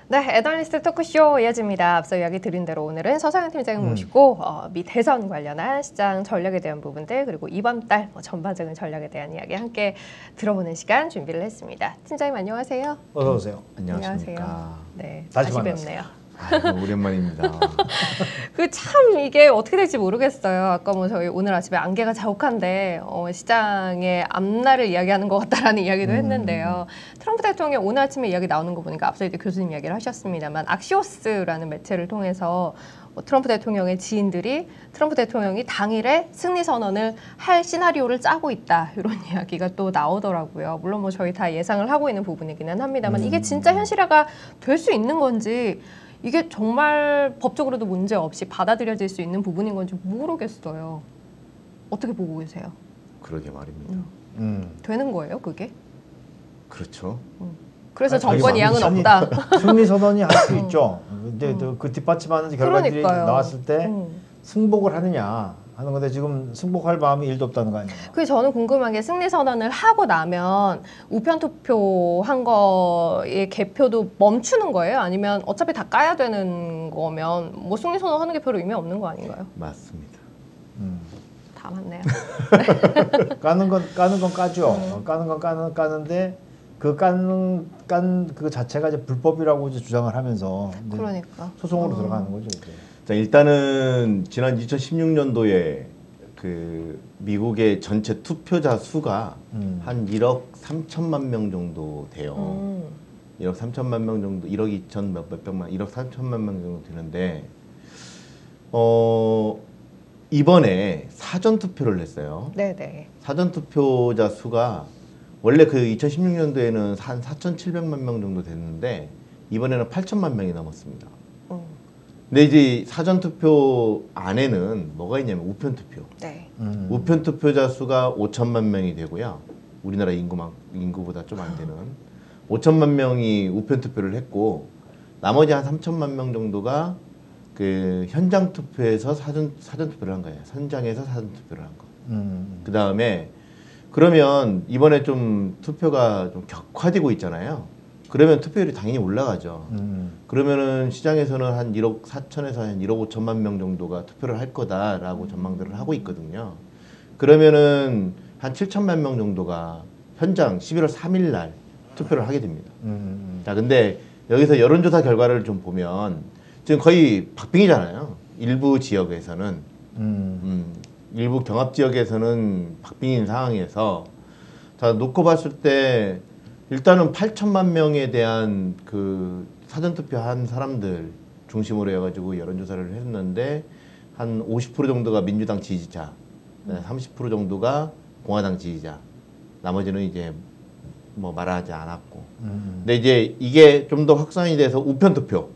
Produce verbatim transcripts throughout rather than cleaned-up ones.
네, 애널리스트 토크쇼 이어집니다. 앞서 이야기 드린 대로 오늘은 서상현 팀장을 음. 모시고 어, 미 대선 관련한 시장 전략에 대한 부분들 그리고 이번 달 뭐 전반적인 전략에 대한 이야기 함께 들어보는 시간 준비를 했습니다. 팀장님 안녕하세요. 어서 오세요. 안녕하십니까. 네, 다시 다시 만났어요. 뵙네요. 아이고, 오랜만입니다. 그 참 이게 어떻게 될지 모르겠어요. 아까 뭐 저희 오늘 아침에 안개가 자욱한데 어, 시장의 앞날을 이야기하는 것 같다라는 이야기도 음. 했는데요. 트럼프 대통령 오늘 아침에 이야기 나오는 거 보니까 앞서 이제 교수님 이야기를 하셨습니다만 악시오스라는 매체를 통해서 뭐 트럼프 대통령의 지인들이 트럼프 대통령이 당일에 승리 선언을 할 시나리오를 짜고 있다 이런 이야기가 또 나오더라고요. 물론 뭐 저희 다 예상을 하고 있는 부분이기는 합니다만 음. 이게 진짜 현실화가 될 수 있는 건지 이게 정말 법적으로도 문제 없이 받아들여질 수 있는 부분인 건지 모르겠어요. 어떻게 보고 계세요? 그러게 말입니다. 음. 음. 되는 거예요, 그게? 그렇죠. 그래서 아니, 정권 이양은 승리- 없다. 승리 선언이 할 수 음. 있죠. 근데 음. 그 뒷받침하는 결과들이 그러니까요. 나왔을 때 음. 승복을 하느냐 하는 건데 지금 승복할 마음이 일도 없다는 거 아니에요? 그 저는 궁금한 게 승리 선언을 하고 나면 우편 투표한 거의 개표도 멈추는 거예요? 아니면 어차피 다 까야 되는 거면 뭐 승리 선언하는 게 별로 의미 없는 거 아닌가요? 맞습니다. 음. 다 맞네요. 까는 건 까는 건 까죠. 음. 어, 까는 건 까는 까는데 그 까는 깐 그 자체가 이제 불법이라고 이제 주장을 하면서 이제 그러니까 소송으로 어. 들어가는 거죠. 이제. 자, 일단은 지난 이천십육 년도에 그 미국의 전체 투표자 수가 음. 한 일억 삼천만 명 정도 돼요. 음. 일억 삼천만 명 정도, 일억 이천 몇, 몇백만, 일억 삼천만 명 정도 되는데, 어, 이번에 사전 투표를 했어요. 네네. 사전 투표자 수가 원래 그 이천십육 년도에는 한 사천칠백만 명 정도 됐는데, 이번에는 팔천만 명이 넘었습니다. 음. 근데 이제 사전 투표 안에는 뭐가 있냐면 우편 투표. 네. 음. 우편 투표자 수가 오천만 명이 되고요. 우리나라 인구만 인구보다 좀 안 되는 오천만 명이 우편 투표를 했고, 나머지 한 삼천만 명 정도가 그 현장 투표에서 사전 사전 투표를 한 거예요. 현장에서 사전 투표를 한 거. 음. 그 다음에 그러면 이번에 좀 투표가 좀 격화되고 있잖아요. 그러면 투표율이 당연히 올라가죠. 음. 그러면은 시장에서는 한 일억 사천에서 한 일억 오천만 명 정도가 투표를 할 거다라고 전망들을 하고 있거든요. 그러면은 한 칠천만 명 정도가 현장 십일월 삼일 날 투표를 하게 됩니다. 음. 자, 근데 여기서 여론조사 결과를 좀 보면 지금 거의 박빙이잖아요. 일부 지역에서는 음. 음, 일부 경합 지역에서는 박빙인 상황에서 자 놓고 봤을 때 일단은 팔천만 명에 대한 그 사전투표한 사람들 중심으로 해가지고 여론조사를 했는데 한 오십 퍼센트 정도가 민주당 지지자, 삼십 퍼센트 정도가 공화당 지지자, 나머지는 이제 뭐 말하지 않았고. 음. 근데 이제 이게 좀 더 확산이 돼서 우편투표,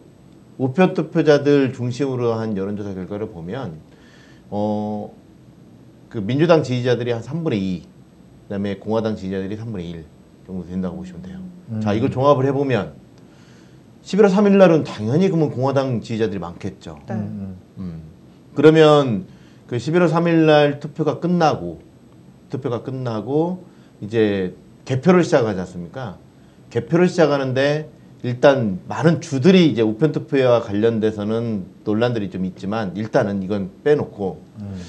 우편투표자들 중심으로 한 여론조사 결과를 보면 어, 그 민주당 지지자들이 한 삼분의 이, 그다음에 공화당 지지자들이 삼분의 일 정도 된다고 보시면 돼요. 음. 자, 이걸 종합을 해보면 십일월 삼일 날은 당연히 그러면 공화당 지지자들이 많겠죠. 네. 음. 음. 그러면 그 십일월 삼일 날 투표가 끝나고 투표가 끝나고 이제 개표를 시작하지 않습니까? 개표를 시작하는데 일단 많은 주들이 이제 우편 투표와 관련돼서는 논란들이 좀 있지만 일단은 이건 빼놓고 음.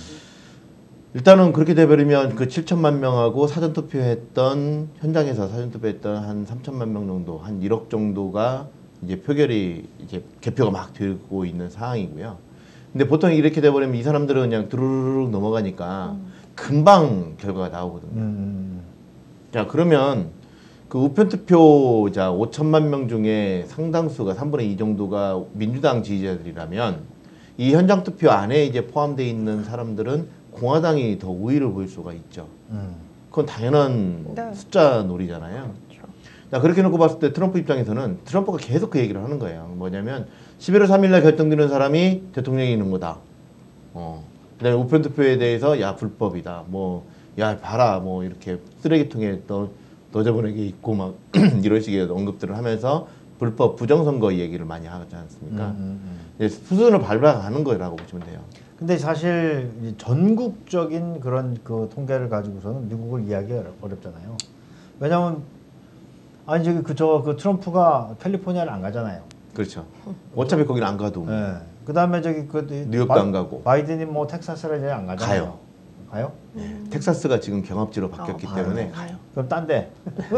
일단은 그렇게 돼버리면 그 칠천만 명하고 사전투표했던 현장에서 사전투표했던 한 삼천만 명 정도, 한 일억 정도가 이제 표결이 이제 개표가 막 되고 있는 상황이고요. 근데 보통 이렇게 돼버리면 이 사람들은 그냥 두루룩 넘어가니까 음. 금방 결과가 나오거든요. 음. 자, 그러면 그 우편투표자 오천만 명 중에 상당수가 삼분의 이 정도가 민주당 지지자들이라면 이 현장투표 안에 이제 포함되어 있는 사람들은 공화당이 더 우위를 보일 수가 있죠. 음. 그건 당연한 네. 숫자 놀이잖아요. 그렇죠. 자, 그렇게 놓고 봤을 때 트럼프 입장에서는 트럼프가 계속 그 얘기를 하는 거예요. 뭐냐면 십일월 삼일 날 결정되는 사람이 대통령이 있는 거다. 어. 그다음에 우편 투표에 대해서 야 불법이다. 뭐 야 봐라 뭐 이렇게 쓰레기통에 너 너저분에게 있고 막 이런 식의 언급들을 하면서 불법 부정선거 얘기를 많이 하지 않습니까? 음, 음, 음. 네, 수순을 밟아가는 거라고 보시면 돼요. 근데 사실 이 전국적인 그런 그 통계를 가지고서는 미국을 이해하기 어렵잖아요. 왜냐하면 아니 저기 그저 그 트럼프가 캘리포니아를 안 가잖아요. 그렇죠. 어차피 거기는 안 가도 예. 그다음에 저기 그 뉴욕도 바, 안 가고 바이든이 뭐 텍사스를 이제 안 가잖아요. 가요. 가요? 네. 텍사스가 지금 경합지로 바뀌었기 아, 때문에 맞아요. 가요. 그럼 딴 데.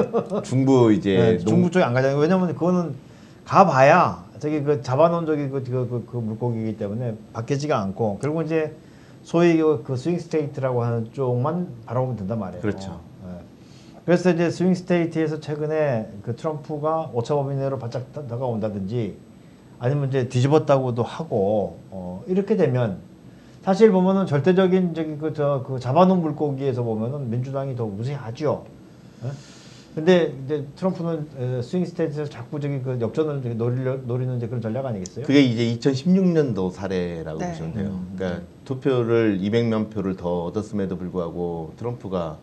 중부 이제 네, 농- 중부 쪽에 안 가잖아요. 왜냐면 그거는 가봐야 저기 그 잡아놓은 저기 그, 그, 그, 그 물고기이기 때문에 바뀌지가 않고 결국 이제 소위 그, 그 스윙 스테이트라고 하는 쪽만 바라보면 된단 말이에요. 그렇죠. 예. 그래서 이제 스윙 스테이트에서 최근에 그 트럼프가 오차범위 내로 바짝 다- 다가온다든지 아니면 이제 뒤집었다고도 하고 어, 이렇게 되면 사실 보면은 절대적인 저기 그 저 그 잡아놓은 물고기에서 보면은 민주당이 더 우세하죠. 예? 근데 이제 트럼프는 에, 스윙 스테이트에서 자꾸 저기 그 역전을 저기 노리려, 노리는 이제 그런 전략 아니겠어요? 그게 이제 이천십육 년도 사례라고 네. 보시면 돼요. 음. 그러니까 투표를 이백만 표를 더 얻었음에도 불구하고 트럼프가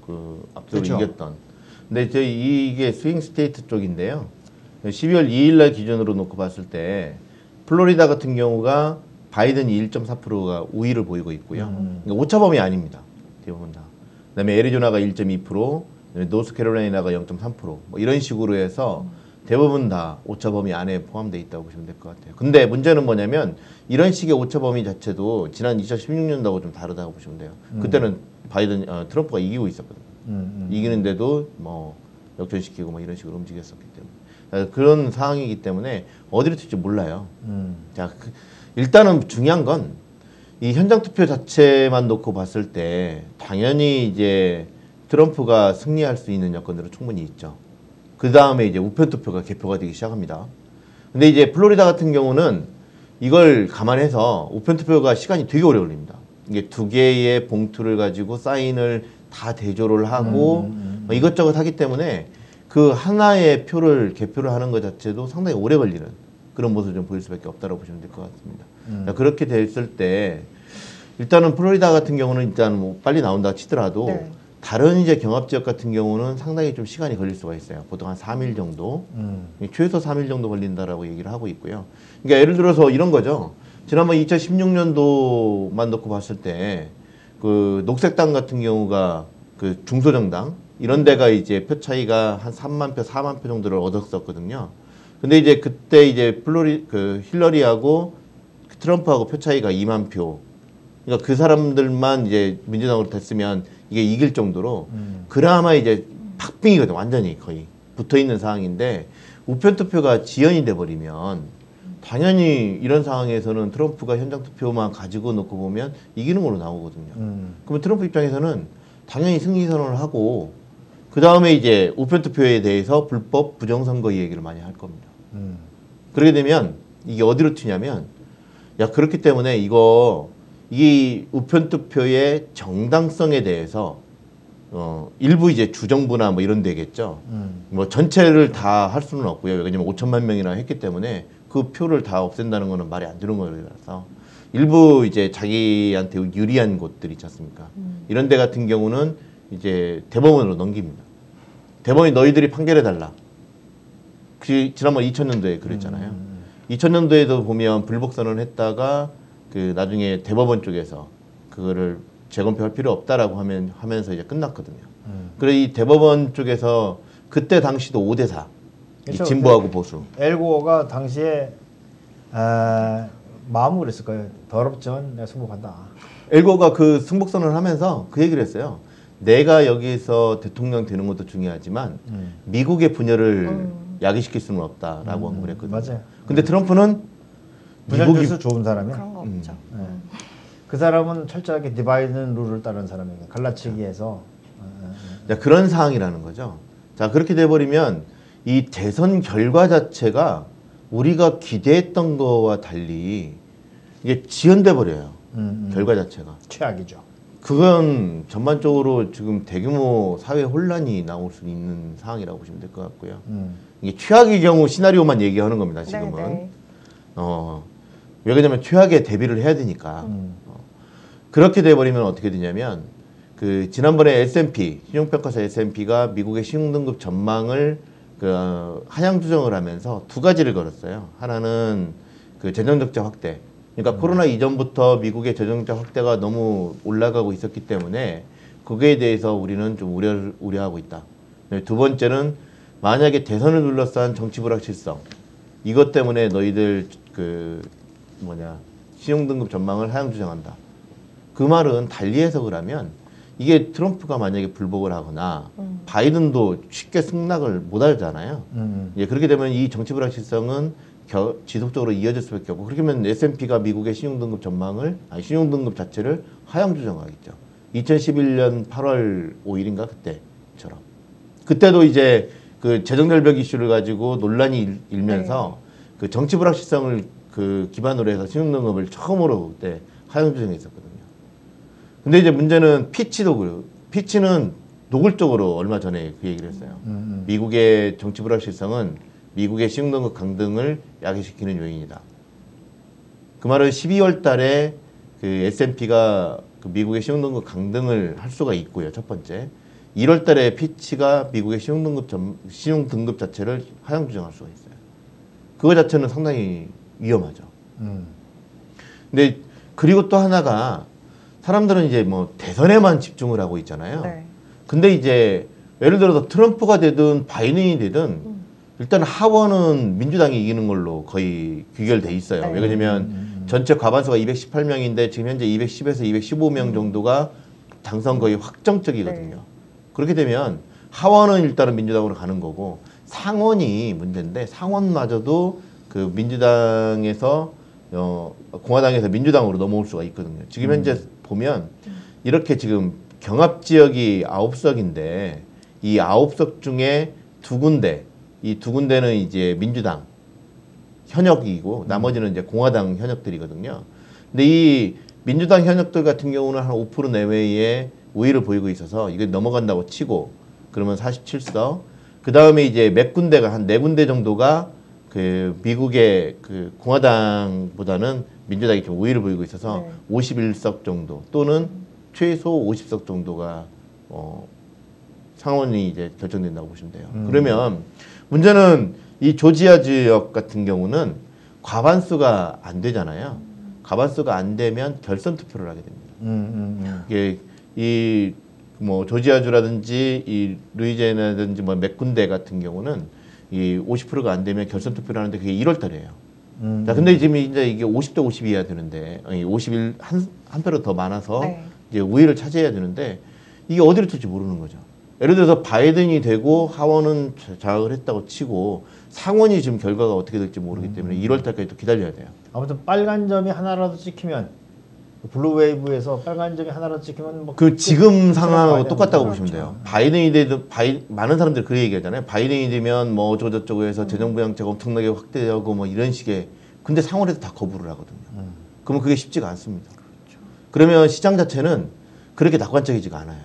그 압도로 그렇죠. 이겼던. 근데 저 이게 스윙 스테이트 쪽인데요. 십이월 이일 날 기준으로 놓고 봤을 때 플로리다 같은 경우가 바이든이 일 점 사 퍼센트가 우위를 보이고 있고요. 음. 그러니까 오차범위 아닙니다. 대부분 다. 그다음에 애리조나가 일 점 이 퍼센트, 노스캐롤라이나가 영 점 삼 퍼센트 뭐 이런 식으로 해서 대부분 다 오차범위 안에 포함되어 있다고 보시면 될 것 같아요. 근데 문제는 뭐냐면 이런 식의 오차범위 자체도 지난 이천십육 년도하고 좀 다르다고 보시면 돼요. 그때는 바이든 어, 트럼프가 이기고 있었거든요. 음, 음. 이기는데도 뭐 역전시키고 뭐 이런 식으로 움직였었기 때문에 그런 상황이기 때문에 어디로 튈지 몰라요. 음. 자, 그, 일단은 중요한 건 이 현장 투표 자체만 놓고 봤을 때 당연히 이제 트럼프가 승리할 수 있는 여건들은 충분히 있죠. 그 다음에 이제 우편 투표가 개표가 되기 시작합니다. 근데 이제 플로리다 같은 경우는 이걸 감안해서 우편 투표가 시간이 되게 오래 걸립니다. 이게 두 개의 봉투를 가지고 사인을 다 대조를 하고 음, 음, 음. 뭐 이것저것 하기 때문에 그 하나의 표를 개표를 하는 것 자체도 상당히 오래 걸리는 그런 모습을 좀 보일 수밖에 없다고 보시면 될 것 같습니다. 음. 자, 그렇게 됐을 때 일단은 플로리다 같은 경우는 일단 뭐 빨리 나온다 치더라도 네. 다른 이제 경합 지역 같은 경우는 상당히 좀 시간이 걸릴 수가 있어요. 보통 한 삼 일 정도, 음. 최소 삼 일 정도 걸린다라고 얘기를 하고 있고요. 그러니까 예를 들어서 이런 거죠. 지난번 이천십육 년도만 놓고 봤을 때 그 녹색당 같은 경우가 그 중소정당 이런 데가 이제 표 차이가 한 삼만 표, 사만 표 정도를 얻었었거든요. 근데 이제 그때 이제 플로리 그 힐러리하고 트럼프하고 표 차이가 이만 표. 그러니까 그 사람들만 이제 민주당으로 됐으면 이게 이길 정도로 음. 그나마 이제 박빙이거든. 완전히 거의 붙어 있는 상황인데 우편 투표가 지연이 돼 버리면 당연히 이런 상황에서는 트럼프가 현장 투표만 가지고 놓고 보면 이기는 걸로 나오거든요. 음. 그러면 트럼프 입장에서는 당연히 승리 선언을 하고 그 다음에 이제 우편 투표에 대해서 불법 부정선거 이 얘기를 많이 할 겁니다. 음. 그러게 되면 이게 어디로 튀냐면 야 그렇기 때문에 이거 이 우편 투표의 정당성에 대해서 어 일부 이제 주정부나 뭐 이런 데겠죠. 음. 뭐 전체를 다 할 수는 없고요. 왜냐면 오천만 명이나 했기 때문에 그 표를 다 없앤다는 거는 말이 안 되는 거라서 일부 이제 자기한테 유리한 곳들 있지 않습니까? 음. 이런 데 같은 경우는 이제 대법원으로 넘깁니다. 대법원이 너희들이 판결해 달라. 그 지난번 이천 년도에 그랬잖아요. 음. 이천 년도에도 보면 불복 선언을 했다가 그 나중에 대법원 쪽에서 그거를 재검표할 필요 없다라고 하면 하면서 이제 끝났거든요. 음. 그래 이 대법원 쪽에서 그때 당시도 오 대 사. 이 그렇죠. 진보하고 보수. 엘고가 당시에 아, 마음은 그랬을 거예요. 더럽지만 내가 승복한다. 엘고가 그 승복 선언을 하면서 그 얘기를 했어요. 내가 여기서 대통령 되는 것도 중요하지만 음. 미국의 분열을 음. 야기시킬 수는 없다라고 음, 그랬거든요. 맞아요. 근데 트럼프는 분열 미국이 줄수 좋은 사람이야. 그런 거 음. 없죠. 네. 음. 그 사람은 철저하게 디바이드 룰을 따르는 사람이에요. 갈라치기에서. 어, 어, 어. 자, 그런 상황이라는 거죠. 자, 그렇게 돼버리면 이 대선 결과 자체가 우리가 기대했던 거와 달리 이게 지연돼 버려요. 음, 음. 결과 자체가. 최악이죠. 그건 전반적으로 지금 대규모 사회 혼란이 나올 수 있는 상황이라고 보시면 될 것 같고요. 음. 이게 최악의 경우 시나리오만 얘기하는 겁니다. 지금은. 네, 네. 어, 왜 그러냐면 최악에 대비를 해야 되니까. 음. 그렇게 돼버리면 어떻게 되냐면 그 지난번에 에스 앤 피 신용평가사 에스 앤 피가 미국의 신용등급 전망을 그 어, 하향 조정을 하면서 두 가지를 걸었어요. 하나는 그 재정적자 확대. 그러니까 음. 코로나 이전부터 미국의 재정적자 확대가 너무 올라가고 있었기 때문에 거기에 대해서 우리는 좀 우려 우려하고 있다. 두 번째는 만약에 대선을 둘러싼 정치 불확실성 이것 때문에 너희들 그 뭐냐 신용등급 전망을 하향 조정한다. 그 말은 달리 해석을 하면 이게 트럼프가 만약에 불복을 하거나 음. 바이든도 쉽게 승낙을 못 하잖아요. 음. 예, 그렇게 되면 이 정치 불확실성은 겨, 지속적으로 이어질 수밖에 없고 그렇게 하면 에스 앤 피가 미국의 신용등급 전망을 아니 신용등급 자체를 하향 조정하겠죠. 이천십일 년 팔월 오일인가 그때처럼 그때도 이제 그 재정결벽 이슈를 가지고 논란이 일, 일면서 네. 그 정치 불확실성을 그 기반으로 해서 신용등급을 처음으로 그때 하향 조정했었거든요. 근데 이제 문제는 피치도 그래요. 피치는 노골적으로 얼마 전에 그 얘기를 했어요. 음, 음. 미국의 정치 불확실성은 미국의 신용등급 강등을 야기시키는 요인이다. 그 말은 십이월 달에 그 에스 앤 피가 그 미국의 신용등급 강등을 할 수가 있고요. 첫 번째. 일월 달에 피치가 미국의 신용등급 점, 신용등급 자체를 하향 조정할 수가 있어요. 그거 자체는 상당히 위험하죠. 음. 근데 그리고 또 하나가 사람들은 이제 뭐 대선에만 집중을 하고 있잖아요. 네. 근데 이제 예를 들어서 트럼프가 되든 바이든이 되든 음. 일단 하원은 민주당이 이기는 걸로 거의 귀결돼 있어요. 네. 왜 그러냐면 음. 전체 과반수가 이백십팔 명인데 지금 현재 이백십에서 이백십오 명 정도가 당선 거의 확정적이거든요. 네. 그렇게 되면 하원은 일단은 민주당으로 가는 거고 상원이 문제인데 상원마저도 그 민주당에서 어, 공화당에서 민주당으로 넘어올 수가 있거든요. 지금 현재 음. 보면 이렇게 지금 경합 지역이 아홉 석인데 이 아홉 석 중에 두 군데, 이 두 군데는 이제 민주당 현역이고 음. 나머지는 이제 공화당 현역들이거든요. 근데 이 민주당 현역들 같은 경우는 한 오 퍼센트 내외의 우위를 보이고 있어서 이게 넘어간다고 치고 그러면 사십칠 석. 그 다음에 이제 몇 군데가 한 네 군데 정도가 그 미국의 그 공화당보다는 민주당이 좀 우위를 보이고 있어서 네. 오십일 석 정도 또는 최소 오십 석 정도가 어 상원이 이제 결정된다고 보시면 돼요. 음. 그러면 문제는 이 조지아 지역 같은 경우는 과반수가 안 되잖아요. 과반수가 안 되면 결선 투표를 하게 됩니다. 음, 음, 음. 이게 이 뭐 조지아주라든지 이 루이지애나든지 뭐 몇 군데 같은 경우는 이 오십 퍼센트가 안 되면 결선 투표를 하는데 그게 일월 달이에요. 음, 자, 근데 지금 이제 이게 오십 대 오십이어야 되는데, 아니 오십일 한, 한 표로 더 많아서 네. 이제 우위를 차지해야 되는데 이게 어디로 튈지 모르는 거죠. 예를 들어서 바이든이 되고 하원은 장악을 했다고 치고 상원이 지금 결과가 어떻게 될지 모르기 때문에 일월 달까지 또 기다려야 돼요. 아무튼 빨간 점이 하나라도 찍히면 블루웨이브에서 빨간 점이 하나라도 찍히면 뭐 그 지금 상황하고 똑같다고 그렇죠. 보시면 돼요. 바이든이 되든 바이 많은 사람들이 그 얘기하잖아요. 바이든이 되면 뭐 어쩌고 저쩌고 해서 재정부 양체가 엄청나게 확대하고 뭐 이런 식의 근데 상원에서 다 거부를 하거든요. 음. 그러면 그게 쉽지가 않습니다. 그렇죠. 그러면 시장 자체는 그렇게 낙관적이지가 않아요.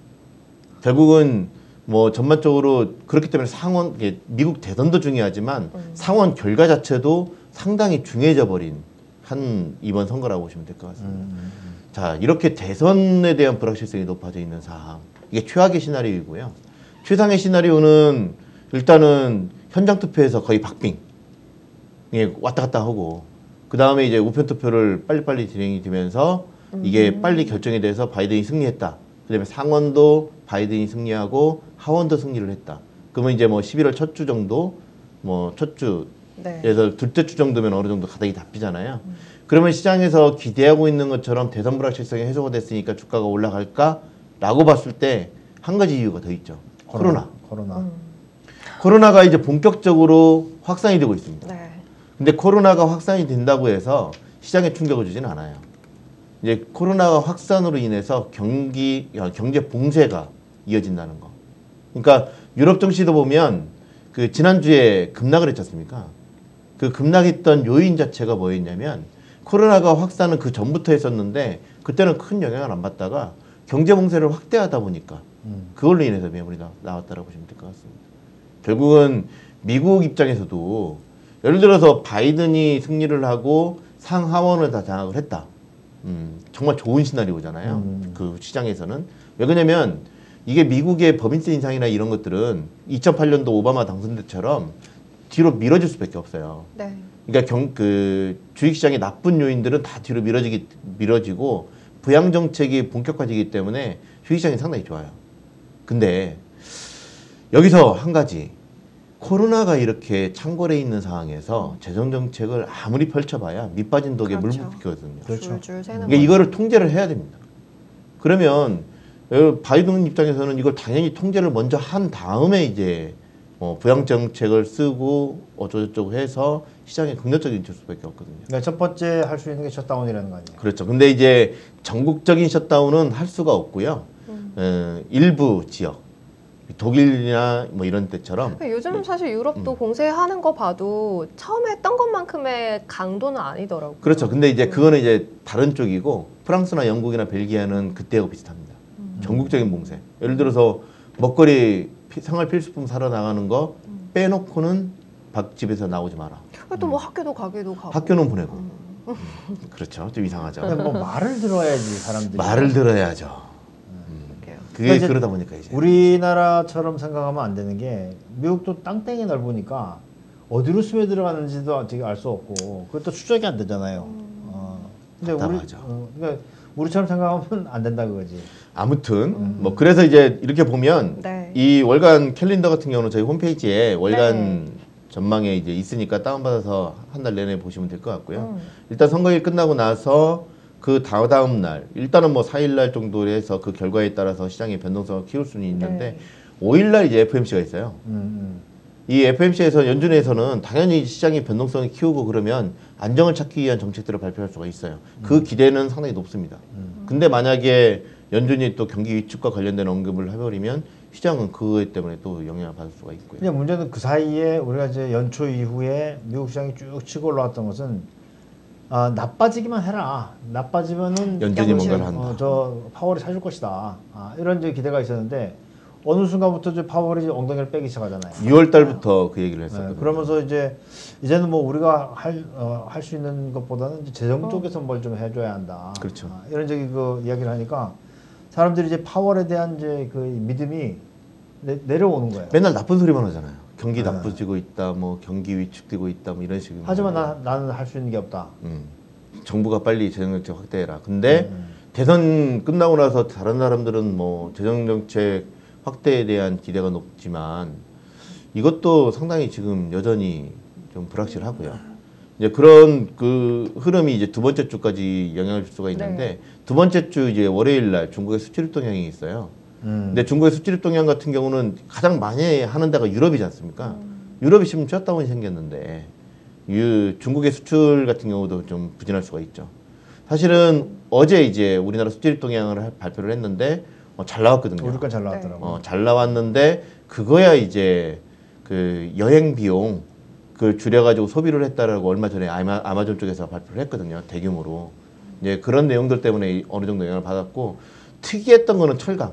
결국은 뭐 전반적으로 그렇기 때문에 상원 미국 대선도 중요하지만 음. 상원 결과 자체도 상당히 중요해져 버린 한 이번 선거라고 보시면 될 것 같습니다. 음, 음, 음. 자, 이렇게 대선에 대한 불확실성이 높아져 있는 상황. 이게 최악의 시나리오이고요. 최상의 시나리오는 일단은 현장 투표에서 거의 박빙. 예, 왔다 갔다 하고 그 다음에 이제 우편 투표를 빨리빨리 진행이 되면서 이게 음. 빨리 결정이 돼서 바이든이 승리했다. 그다음에 상원도 바이든이 승리하고 하원도 승리를 했다. 그러면 이제 뭐 십일월 첫 주 정도, 뭐 첫 주 네. 그래서 둘째 주 정도면 어느 정도 가닥이 잡히잖아요. 음. 그러면 시장에서 기대하고 있는 것처럼 대선 불확실성이 해소가 됐으니까 주가가 올라갈까라고 봤을 때 한 가지 이유가 더 있죠. 코로나. 코로나. 음. 코로나가 이제 본격적으로 확산이 되고 있습니다. 네. 근데 코로나가 확산이 된다고 해서 시장에 충격을 주진 않아요. 이제 코로나가 확산으로 인해서 경기 경제 봉쇄가 이어진다는 거. 그러니까 유럽 증시도 보면 그 지난주에 급락을 했지 않습니까? 그 급락했던 요인 자체가 뭐였냐면 코로나가 확산은 그 전부터 했었는데 그때는 큰 영향을 안 받다가 경제 봉쇄를 확대하다 보니까 음. 그걸로 인해서 매물이 나, 나왔다라고 보시면 될 것 같습니다. 결국은 미국 입장에서도 예를 들어서 바이든이 승리를 하고 상하원을 다 장악을 했다. 음, 정말 좋은 시나리오잖아요. 음. 그 시장에서는. 왜 그러냐면 이게 미국의 법인세 인상이나 이런 것들은 이천팔 년도 오바마 당선 때처럼 뒤로 미뤄질 수밖에 없어요. 네. 그러니까 경, 그 주식시장의 나쁜 요인들은 다 뒤로 미뤄지기, 미뤄지고 부양 정책이 본격화되기 때문에 주식시장이 상당히 좋아요. 근데 여기서 한 가지 코로나가 이렇게 창궐해 있는 상황에서 재정 정책을 아무리 펼쳐봐야 밑 빠진 독에 물 그렇죠. 부비거든요. 그렇죠. 줄줄 새는 그러니까 거죠. 이거를 통제를 해야 됩니다. 그러면 어, 바이든 입장에서는 이걸 당연히 통제를 먼저 한 다음에 이제 어, 부양 정책을 쓰고 어쩌고저쩌고 해서 시장에 긍정적인 줄 수밖에 없거든요. 그러니까 첫 번째 할 수 있는 게 셧다운이라는 거 아니에요? 그렇죠. 근데 이제 전국적인 셧다운은 할 수가 없고요. 음. 어, 일부 지역, 독일이나 뭐 이런 데처럼 그러니까 요즘 사실 유럽도 음. 공세하는 거 봐도 처음에 했던 것만큼의 강도는 아니더라고요. 그렇죠. 근데 이제 그거는 이제 다른 쪽이고 프랑스나 영국이나 벨기에는 그때하고 비슷합니다. 음. 전국적인 봉쇄. 예를 들어서 먹거리 피- 생활 필수품 사러 나가는 거 음. 빼놓고는 밥 집에서 나오지 마라. 또 뭐 학교도 가기도 가고. 학교는 보내고. 음. 그렇죠. 좀 이상하죠. 근데 뭐 말을 들어야지 사람들이. 말을 들어야죠. 그럴게요. 그게 그러니까 이제 그러다 보니까 이제 우리나라처럼 생각하면 안 되는 게 미국도 땅땡이 넓으니까 어디로 스며 들어가는지도 되게 알 수 없고 그것도 추적이 안 되잖아요. 어. 근데 우리 답답하죠. 어, 그러니까 우리처럼 생각하면 안 된다 그거지. 아무튼 뭐 그래서 이제 이렇게 보면 네. 이 월간 캘린더 같은 경우는 저희 홈페이지에 월간 전망에 이제 있으니까 다운받아서 한 달 내내 보시면 될 것 같고요. 음. 일단 선거일 끝나고 나서 그 다다음 날 일단은 뭐 사 일 날 정도 해서 그 결과에 따라서 시장의 변동성을 키울 수는 있는데 네. 오 일 날 이제 에프엠씨가 있어요. 음, 이 에프엠씨에서 연준에서는 당연히 시장의 변동성을 키우고 그러면 안정을 찾기 위한 정책들을 발표할 수가 있어요. 그 기대는 상당히 높습니다. 음. 근데 만약에 연준이 또 경기 위축과 관련된 언급을 해버리면 시장은 그것 때문에 또 영향을 받을 수가 있고요. 근데 문제는 그 사이에 우리가 이제 연초 이후에 미국 시장이 쭉 치고 올라왔던 것은 아, 나빠지기만 해라. 나빠지면은 연준이 양심, 뭔가를 한다. 어, 저 파월이 사줄 것이다. 아, 이런 이제 기대가 있었는데 어느 순간부터 저 파월이 이제 엉덩이를 빼기 시작하잖아요. 유월 달부터 그 얘기를 네, 했었거든요. 그러면서 이제 이제는 뭐 우리가 할 어, 할 수 있는 것보다는 이제 재정 어. 쪽에서 뭘 좀 해줘야 한다. 그렇죠. 아, 이런 저기 그 이야기를 하니까 사람들이 이제 파월에 대한 이제 그 믿음이 내, 내려오는 거예요. 맨날 나쁜 소리만 하잖아요. 경기 네. 나빠지고 있다, 뭐 경기 위축되고 있다, 뭐 이런 식으로. 하지만 나, 나는 할 수 있는 게 없다. 음, 정부가 빨리 재정정책 확대해라. 근데 음. 대선 끝나고 나서 다른 사람들은 뭐 재정정책 확대에 대한 기대가 높지만 이것도 상당히 지금 여전히 좀 불확실하고요. 이제 그런 그 흐름이 이제 두 번째 주까지 영향을 줄 수가 있는데 네. 두 번째 주 이제 월요일 날 중국의 수출입 동향이 있어요. 음. 근데 중국의 수출입 동향 같은 경우는 가장 많이 하는 데가 유럽이지 않습니까? 유럽이 지금 셧다운이 생겼는데 유, 중국의 수출 같은 경우도 좀 부진할 수가 있죠. 사실은 어제 이제 우리나라 수출입 동향을 할- 발표를 했는데 어, 잘 나왔거든요. 우리 건 잘 나왔더라고. 어, 잘 나왔는데 그거야 이제 그 여행 비용 그걸 줄여가지고 소비를 했다라고 얼마 전에 아마, 아마존 쪽에서 발표를 했거든요. 대규모로. 이제 그런 내용들 때문에 어느 정도 영향을 받았고 특이했던 거는 철강.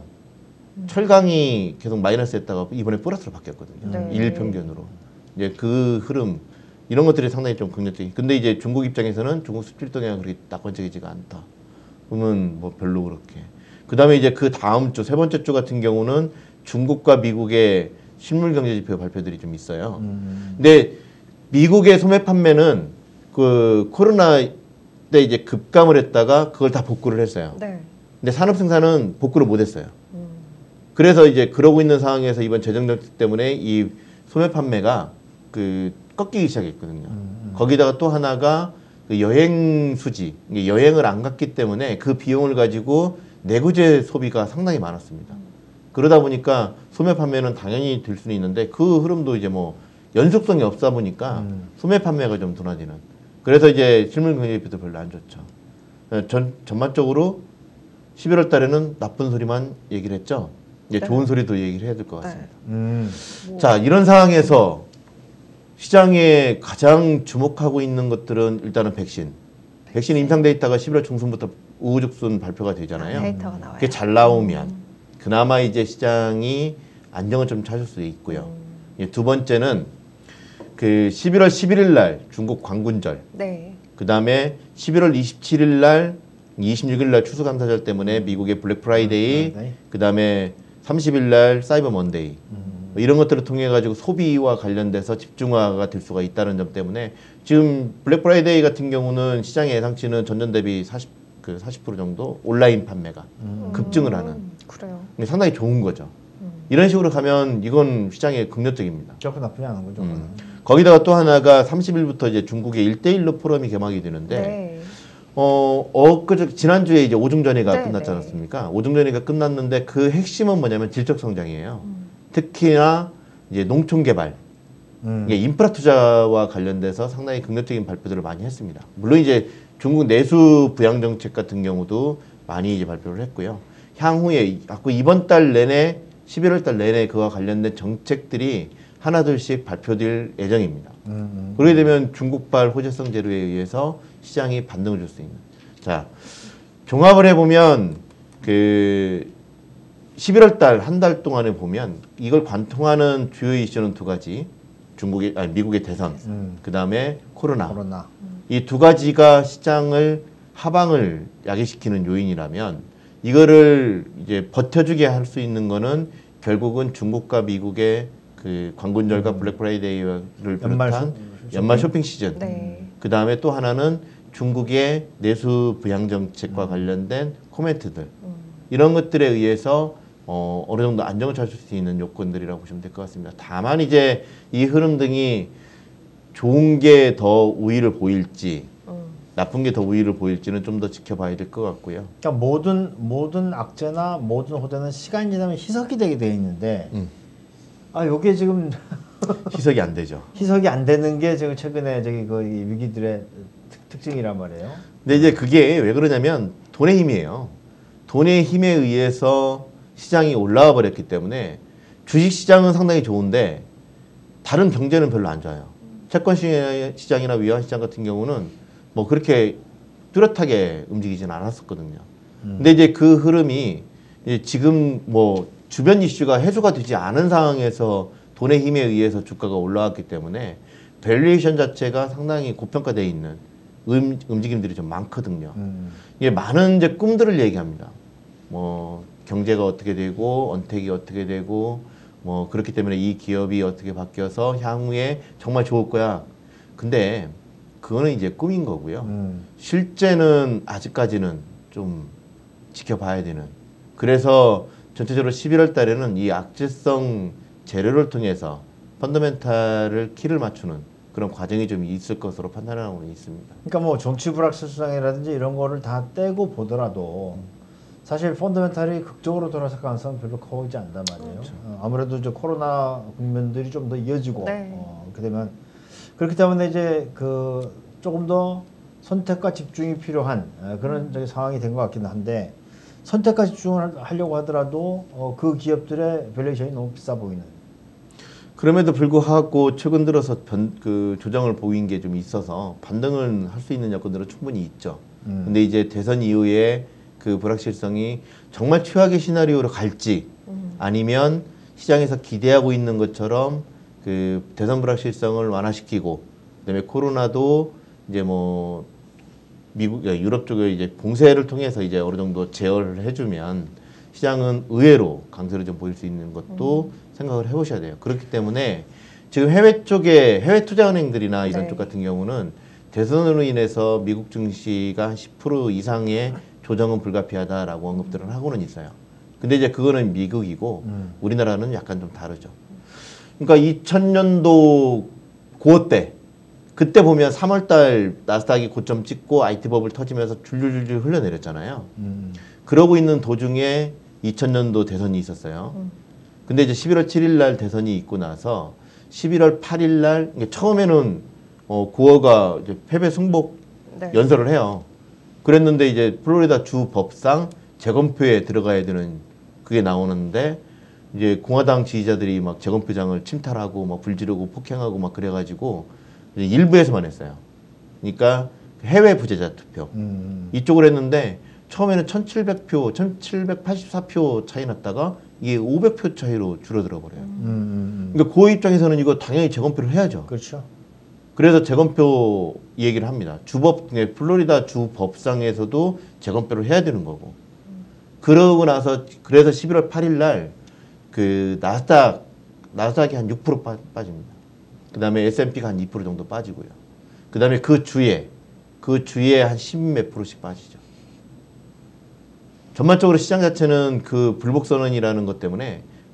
철강이 계속 마이너스였다가 이번에 플러스로 바뀌었거든요. 네. 일 평균으로. 이제 그 흐름 이런 것들이 상당히 좀 긍정적인. 근데 이제 중국 입장에서는 중국 수출 동향이 그렇게 낙관적이지가 않다. 그러면 뭐 별로 그렇게. 그다음에 이제 그 다음 주 세 번째 주 같은 경우는 중국과 미국의 실물 경제 지표 발표들이 좀 있어요. 음. 근데 미국의 소매 판매는 그 코로나 때 이제 급감을 했다가 그걸 다 복구를 했어요. 네. 근데 산업 생산은 복구를 못 했어요. 음. 그래서 이제 그러고 있는 상황에서 이번 재정 정책 때문에 이 소매 판매가 그 꺾이기 시작했거든요. 음. 거기다가 또 하나가 그 여행 수지, 이게 여행을 안 갔기 때문에 그 비용을 가지고 내구재 소비가 상당히 많았습니다. 그러다 보니까 소매 판매는 당연히 될 수는 있는데 그 흐름도 이제 뭐 연속성이 없다 보니까 음. 소매 판매가 좀 둔화되는. 그래서 이제 실물 경제지표도 별로 안 좋죠. 전 전반적으로 십일월 달에는 나쁜 소리만 얘기를 했죠. 이제 네. 좋은 소리도 얘기를 해야 될 것 같습니다. 음. 뭐. 자, 이런 상황에서 시장에 가장 주목하고 있는 것들은 일단은 백신. 백신 임상 데이터가 십일월 중순부터 우후죽순 발표가 되잖아요. 데이터가 나와요. 그게 잘 나오면 그나마 이제 시장이 안정을 좀 찾을 수 있고요. 이제 두 번째는 그 십일월 십일일 날 중국 광군절, 네. 그 다음에 십일월 이십칠일 날, 이십육일 날 추수감사절 때문에 미국의 블랙 프라이데이, 프라이데이. 그 다음에 삼십일 날 사이버 먼데이, 음. 뭐 이런 것들을 통해 가지고 소비와 관련돼서 집중화가 될 수가 있다는 점 때문에 지금 블랙 프라이데이 같은 경우는 시장의 예상치는 전년 대비 사십 그 사십 퍼센트 정도 온라인 판매가 음. 급증을 하는. 음, 그래요. 근데 상당히 좋은 거죠. 음. 이런 식으로 가면 이건 시장에 긍정적입니다. 결코 나쁘지 않은 거죠. 음. 거기다가 또 하나가 삼십 일부터 이제 중국의 일대일로 포럼이 개막이 되는데 네. 어, 엊그저 지난주에 이제 오중전회가 네, 끝났지 네. 않았습니까? 오중전회가 끝났는데 그 핵심은 뭐냐면 질적 성장이에요. 음. 특히나 이제 농촌 개발, 음. 이게 인프라 투자와 관련돼서 상당히 긍정적인 발표들을 많이 했습니다. 물론 이제 중국 내수 부양 정책 같은 경우도 많이 이제 발표를 했고요. 향후에 자꾸 이번 달 내내 십일월 달 내내 그와 관련된 정책들이 하나둘씩 발표될 예정입니다. 음, 음. 그렇게 되면 중국발 호재성 재료에 의해서 시장이 반등을 줄 수 있는. 자, 종합을 해보면 그 십일월 달 한 달 동안에 보면 이걸 관통하는 주요 이슈는 두 가지. 중국의 아니 미국의 대선, 음. 그 다음에 코로나. 코로나. 이 두 가지가 시장을 하방을 야기시키는 요인이라면 이거를 이제 버텨주게 할 수 있는 거는 결국은 중국과 미국의 그 광군절과 음. 블랙 프라이데이를 연말 비롯한 쇼- 연말 쇼핑 시즌. 네. 그 다음에 또 하나는 중국의 내수 부양 정책과 음. 관련된 코멘트들. 음. 이런 것들에 의해서 어, 어느 정도 안정을 찾을 수 있는 요건들이라고 보시면 될 것 같습니다. 다만 이제 이 흐름 등이 좋은 게 더 우위를 보일지 음. 나쁜 게 더 우위를 보일지는 좀 더 지켜봐야 될 것 같고요. 그러니까 모든 모든 악재나 모든 호재는 시간이 지나면 희석이 되게 돼 있는데 음. 아 요게 지금 희석이 안 되죠. 희석이 안 되는 게 지금 최근에 저기 그 이 위기들의 특, 특징이란 말이에요. 근데 이제 그게 왜 그러냐면 돈의 힘이에요. 돈의 힘에 의해서 시장이 올라와 버렸기 때문에 주식 시장은 상당히 좋은데 다른 경제는 별로 안 좋아요. 채권 시장이나 위안 시장 같은 경우는 뭐 그렇게 뚜렷하게 움직이진 않았었거든요. 음. 근데 이제 그 흐름이 이제 지금 뭐 주변 이슈가 해소가 되지 않은 상황에서 돈의 힘에 의해서 주가가 올라왔기 때문에 밸류에이션 자체가 상당히 고평가되어 있는 음, 움직임들이 좀 많거든요. 음. 이게 많은 이제 꿈들을 얘기합니다. 뭐 경제가 어떻게 되고 언택이 어떻게 되고 뭐 그렇기 때문에 이 기업이 어떻게 바뀌어서 향후에 정말 좋을 거야. 근데 그거는 이제 꿈인 거고요. 음. 실제는 아직까지는 좀 지켜봐야 되는. 그래서 전체적으로 십일월 달에는 이 악재성 재료를 통해서 펀더멘탈을 키를 맞추는 그런 과정이 좀 있을 것으로 판단하고 있습니다. 그러니까 뭐 정치 불확실성이라든지 이런 거를 다 떼고 보더라도 사실 펀더멘탈이 극적으로 돌아설 가능성은 별로 커지지 않단 말이에요. 그렇죠. 어, 아무래도 저 코로나 국면들이 좀 더 이어지고 네. 어, 그렇게 되면 그렇기 때문에 이제 그 조금 더 선택과 집중이 필요한 어, 그런 저기 상황이 된 것 같기는 한데 선택과 집중을 하려고 하더라도 어, 그 기업들의 밸류에이션이 너무 비싸 보이는. 그럼에도 불구하고 최근 들어서 변, 그 조정을 보인 게 좀 있어서 반등을 할 수 있는 여건들은 충분히 있죠. 음. 근데 이제 대선 이후에 그 불확실성이 정말 최악의 시나리오로 갈지 음. 아니면 시장에서 기대하고 있는 것처럼 그 대선 불확실성을 완화시키고 그다음에 코로나도 이제 뭐 미국 유럽 쪽에 이제 봉쇄를 통해서 이제 어느 정도 제어를 해주면 시장은 의외로 강세를 좀 보일 수 있는 것도 음. 생각을 해보셔야 돼요. 그렇기 때문에 지금 해외 쪽에 해외 투자은행들이나 이런 네. 쪽 같은 경우는 대선으로 인해서 미국 증시가 한 십 퍼센트 이상의 조정은 불가피하다라고 언급들을 하고는 있어요. 근데 이제 그거는 미국이고 음. 우리나라는 약간 좀 다르죠. 그러니까 이천 년도 고어 때 그때 보면 삼월 달 나스닥이 고점 찍고 아이티 버블 터지면서 줄줄줄줄 흘러내렸잖아요. 음. 그러고 있는 도중에 이천 년도 대선이 있었어요. 음. 근데 이제 십일월 칠일 날 대선이 있고 나서 십일월 팔일 날 처음에는 어, 고어가 이제 패배 승복 네. 연설을 해요. 그랬는데 이제 플로리다 주 법상 재검표에 들어가야 되는 그게 나오는데 이제 공화당 지지자들이 막 재검표장을 침탈하고 막 불지르고 폭행하고 막 그래가지고 이제 일부에서만 했어요. 그러니까 해외 부재자 투표 음. 이쪽을 했는데 처음에는 천칠백 표, 천칠백팔십사 표 차이 났다가 이게 오백 표 차이로 줄어들어 버려요. 음. 음. 그러니까 그 입장에서는 이거 당연히 재검표를 해야죠. 그렇죠. 그래서 재검표 얘기를 합니다. 주법, 플로리다 주 법상에서도 재검표를 해야 되는 거고. 그러고 나서, 그래서 십일월 팔일 날, 그, 나스닥, 나스닥이 한 육 퍼센트 빠, 빠집니다. 그 다음에 에스 앤 피가 한 이 퍼센트 정도 빠지고요. 그 다음에 그 주에, 그 주에 한 십 몇 프로씩 빠지죠. 전반적으로 시장 자체는 그 불복선언이라는 것 때문에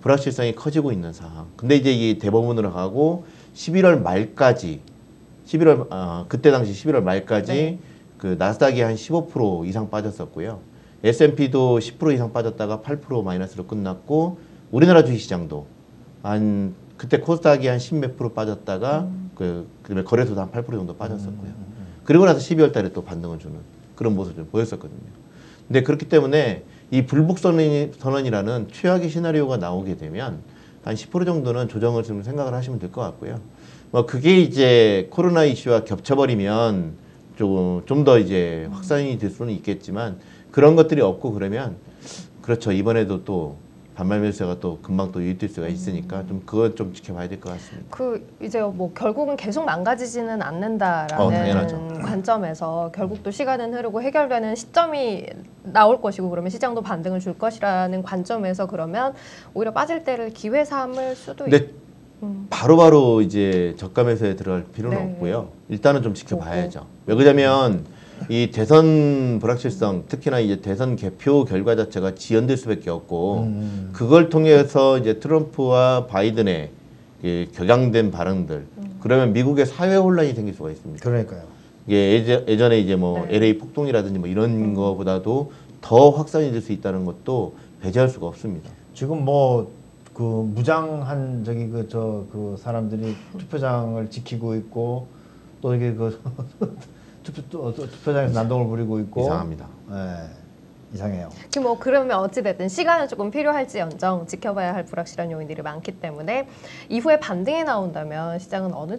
불확실성이 커지고 있는 상황. 근데 이제 이게 대법원으로 가고 십일월 말까지 십일월 어, 그때 당시 십일월 말까지 네. 그 나스닥이 한 십오 퍼센트 이상 빠졌었고요. 에스 앤 피도 십 퍼센트 이상 빠졌다가 팔 퍼센트 마이너스로 끝났고 우리나라 주식시장도 한 그때 코스닥이 한 십 몇 프로 빠졌다가 음. 그 그다음에 거래소도 한 팔 퍼센트 정도 빠졌었고요. 그리고 나서 십이월 달에 또 반등을 주는 그런 모습을 좀 보였었거든요. 근데 그렇기 때문에 이 불복 선언이, 선언이라는 최악의 시나리오가 나오게 되면 한 십 퍼센트 정도는 조정을 좀 생각을 하시면 될 것 같고요. 뭐 그게 이제 코로나 이슈와 겹쳐버리면 조금 좀 더 이제 확산이 될 수는 있겠지만 그런 것들이 없고 그러면 그렇죠. 이번에도 또 반발 매수세가 또 금방 또 유입될 수가 있으니까 좀 그건 좀 지켜봐야 될 것 같습니다. 그 이제 뭐 결국은 계속 망가지지는 않는다라는 어, 당연하죠. 관점에서 결국 또 시간은 흐르고 해결되는 시점이 나올 것이고 그러면 시장도 반등을 줄 것이라는 관점에서 그러면 오히려 빠질 때를 기회 삼을 수도 근데 있. 음. 바로바로 이제 저가 매수에 들어갈 필요는 네. 없고요. 일단은 좀 지켜봐야죠. 왜 그러냐면 이 대선 불확실성, 특히나 이제 대선 개표 결과 자체가 지연될 수밖에 없고 음. 그걸 통해서 이제 트럼프와 바이든의 이 격양된 발언들 그러면 미국의 사회 혼란이 생길 수가 있습니다. 그러니까요. 이게 예전, 예전에 이제 뭐 네. 엘에이 폭동이라든지 뭐 이런 거보다도 더 확산이 될 수 있다는 것도 배제할 수가 없습니다. 지금 뭐 그 무장한 저기 그 저 그 사람들이 투표장을 지키고 있고 또 이게 그 투표 또, 또 투표장에서 난동을 부리고 있고 이상합니다. 예, 이상해요. 그 뭐 그러면 어찌 됐든 시간은 조금 필요할지언정 지켜봐야 할 불확실한 요인들이 많기 때문에 이후에 반등이 나온다면 시장은 어느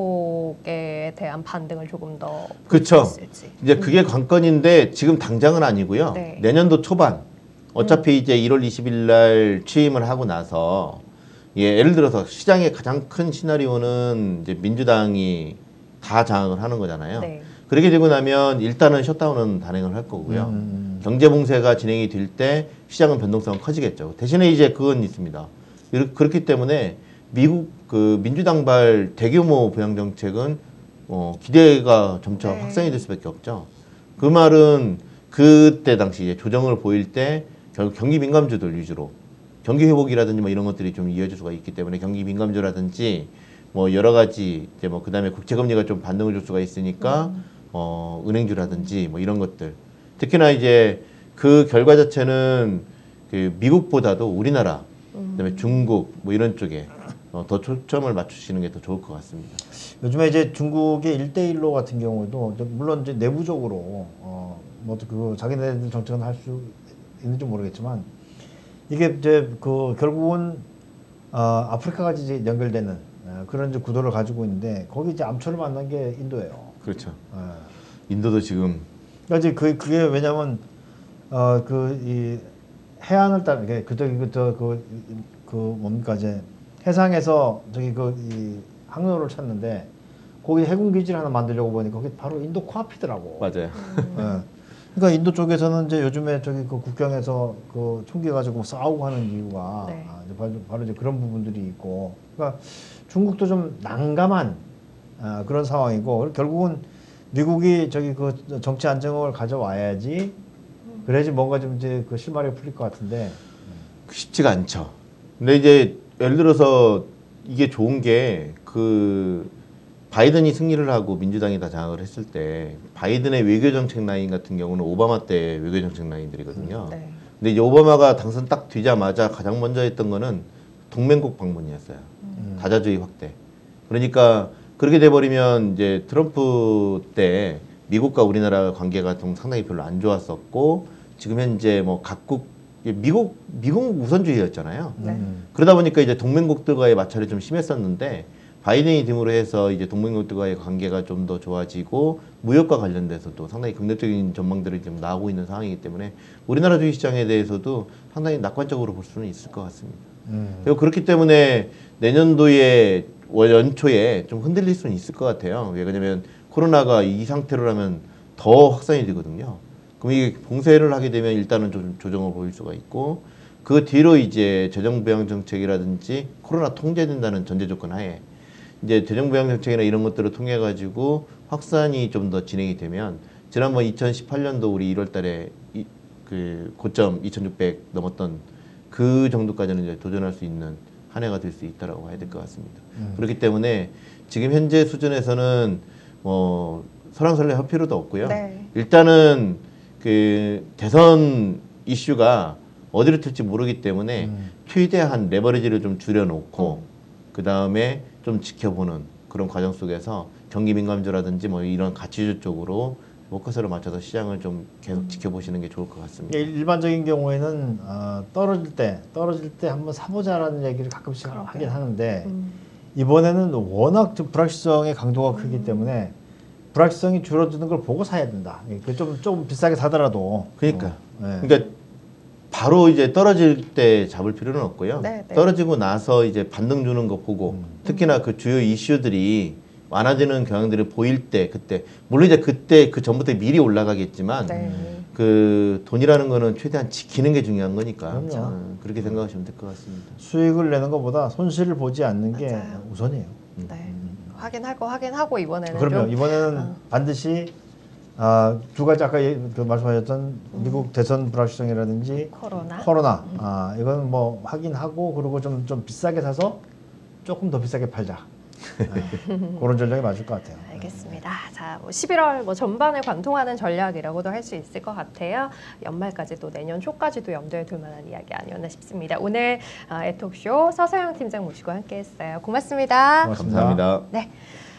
쪽에 대한 반등을 조금 더 볼 수 그렇죠. 있을지. 이제 그게 관건인데 지금 당장은 아니고요. 네. 내년도 초반 어차피 이제 일월 이십일 날 취임을 하고 나서 예, 예를 들어서 시장의 가장 큰 시나리오는 이제 민주당이 다 장악을 하는 거잖아요. 네. 그렇게 되고 나면 일단은 셧다운은 단행을 할 거고요. 음. 경제 봉쇄가 진행이 될 때 시장은 변동성은 커지겠죠. 대신에 이제 그건 있습니다. 이렇- 그렇기 때문에 미국 그 민주당발 대규모 부양 정책은 어, 기대가 점차 네. 확산이 될 수밖에 없죠. 그 말은 그때 당시 이제 조정을 보일 때 결국 경기 민감주들 위주로 경기 회복이라든지 뭐 이런 것들이 좀 이어질 수가 있기 때문에 경기 민감주라든지 뭐 여러 가지 이제 뭐 그다음에 국채 금리가 좀 반등을 줄 수가 있으니까 음. 어 은행주라든지 뭐 이런 것들 특히나 이제 그 결과 자체는 그 미국보다도 우리나라 그다음에 중국 뭐 이런 쪽에 어, 더 초점을 맞추시는 게 더 좋을 것 같습니다. 요즘에 이제 중국의 일대일로 같은 경우도 이제 물론 이제 내부적으로 어뭐 그 자기네들 정책은 할 수 있는지 모르겠지만 이게 이제 그 결국은 어 아프리카가 이제 연결되는 어, 그런 이제 구도를 가지고 있는데 거기 이제 암초를 만난 게 인도예요. 그렇죠. 어. 인도도 지금 그러니까 이제 그 그게 왜냐면 어 그 이 해안을 따라 그 그저기 그저그 그 뭡니까 이제 해상에서 저기 그 이 항로를 찾는데 거기 해군 기지를 하나 만들려고 보니까 거기 바로 인도 코앞이더라고. 맞아요. 예. 그러니까 인도 쪽에서는 이제 요즘에 저기 그 국경에서 그 총기 가지고 싸우고 하는 이유가 네. 아, 이제 바로, 바로 이제 그런 부분들이 있고, 그러니까 중국도 좀 난감한 아, 그런 상황이고 결국은 미국이 저기 그 정치 안정을 가져와야지 그래야지 뭔가 좀 이제 그 실마리가 풀릴 것 같은데. 쉽지가 않죠. 근데 이제 예를 들어서 이게 좋은 게 그 바이든이 승리를 하고 민주당이 다 장악을 했을 때 바이든의 외교 정책 라인 같은 경우는 오바마 때 외교 정책 라인들이거든요. 네. 근데 이제 오바마가 당선 딱 되자마자 가장 먼저 했던 거는 동맹국 방문이었어요. 음. 다자주의 확대. 그러니까 그렇게 돼버리면 이제 트럼프 때 미국과 우리나라 관계가 좀 상당히 별로 안 좋았었고 지금 현재 뭐 각국 미국 미국 우선주의였잖아요. 네. 음. 그러다 보니까 이제 동맹국들과의 마찰이 좀 심했었는데 바이든이 됨으로 해서 이제 동맹국들과의 관계가 좀 더 좋아지고 무역과 관련돼서도 상당히 긍정적인 전망들이 좀 나오고 있는 상황이기 때문에 우리나라 주식시장에 대해서도 상당히 낙관적으로 볼 수는 있을 것 같습니다. 음. 그리고 그렇기 때문에 내년도에 연초에 좀 흔들릴 수는 있을 것 같아요. 왜냐하면 코로나가 이 상태로라면 더 확산이 되거든요. 그럼 이게 봉쇄를 하게 되면 일단은 좀 조정을 보일 수가 있고 그 뒤로 이제 재정 부양 정책이라든지 코로나 통제된다는 전제 조건 하에 이제 재정 부양 정책이나 이런 것들을 통해 가지고 확산이 좀 더 진행이 되면 지난번 이천십팔 년도 우리 일월 달에 이, 그 고점 이천육백 넘었던 그 정도까지는 이제 도전할 수 있는 한 해가 될 수 있다라고 봐야 될 것 같습니다. 음. 그렇기 때문에 지금 현재 수준에서는 뭐 설왕설래 할 필요도 없고요. 네. 일단은 그 대선 이슈가 어디로 튈지 모르기 때문에 음. 최대한 레버리지를 좀 줄여놓고 그 다음에 좀 지켜보는 그런 과정 속에서 경기 민감주라든지 뭐 이런 가치주 쪽으로 포커스를 맞춰서 시장을 좀 계속 지켜보시는 게 좋을 것 같습니다. 이게 일반적인 경우에는 어, 떨어질 때 떨어질 때 한번 사보자라는 얘기를 가끔씩 그러게요. 하긴 하는데 음. 이번에는 워낙 좀 불확실성의 강도가 크기 때문에 불확실성이 줄어드는 걸 보고 사야 된다. 좀, 좀 비싸게 사더라도. 그러니까, 어, 네. 그러니까 바로 이제 떨어질 때 잡을 필요는 없고요. 네, 네. 떨어지고 나서 이제 반등 주는 거 보고 음. 특히나 그 주요 이슈들이 완화되는 경향들이 보일 때 그때 물론 이제 그때 그 전부터 미리 올라가겠지만 네. 그 돈이라는 거는 최대한 지키는 게 중요한 거니까 그럼요. 어, 그렇게 생각하시면 될 것 같습니다. 수익을 내는 것보다 손실을 보지 않는 게 맞아요. 우선이에요. 네. 확인하고 확인하고 이번에는 그러면 좀 이번에는 어. 반드시 아, 두 가지 아까 예- 그 말씀하셨던 미국 대선 불확실성이라든지 코로나. 코로나 아 이건 뭐 확인하고 그리고 좀 좀 비싸게 사서 조금 더 비싸게 팔자. 아, 그런 전략이 맞을 것 같아요. 알겠습니다. 자, 뭐 십일월 뭐 전반을 관통하는 전략이라고도 할 수 있을 것 같아요. 연말까지 또 내년 초까지도 염두에 둘 만한 이야기 아니었나 싶습니다. 오늘 어, 애톡쇼 서서영 팀장 모시고 함께했어요. 고맙습니다. 고맙습니다. 감사합니다. 네.